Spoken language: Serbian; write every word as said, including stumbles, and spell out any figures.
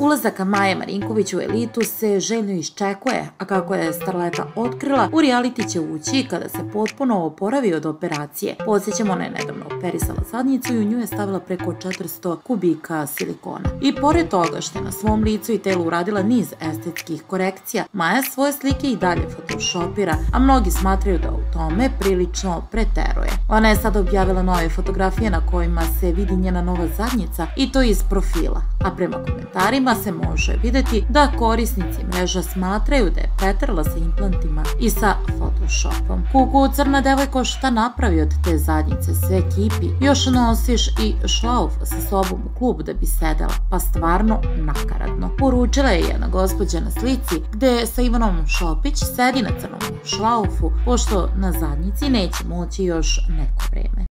Ulazak Maje Marinković u elitu se željno iščekuje, a kako je starleta otkrila, u reality će ući kada se potpuno oporavi od operacije. Podsjećamo, ona je nedavno operisala zadnjicu i u nju je stavila preko četiristo kubika silikona. I pored toga što je na svom licu i telu uradila niz estetskih korekcija, Maja svoje slike i dalje photoshopira, a mnogi smatraju da u tome prilično preteruje. Ona je sada objavila nove fotografije na kojima se vidi njena nova zadnjica i to iz profila, a prema komentarima se može videti da korisnici mreža smatraju da je preterala sa implantima i sa photoshopom. Kuku, crna devojko, šta napravi od te zadnjice, sve kipi, još nosiš i šlauf sa sobom u klub da bi sedela, pa stvarno nakaradno. Poručila je jedna gospođa na slici gde sa Ivanom Šopić sedi na crnom šlaufu, pošto na zadnjici neće moći još neko vreme.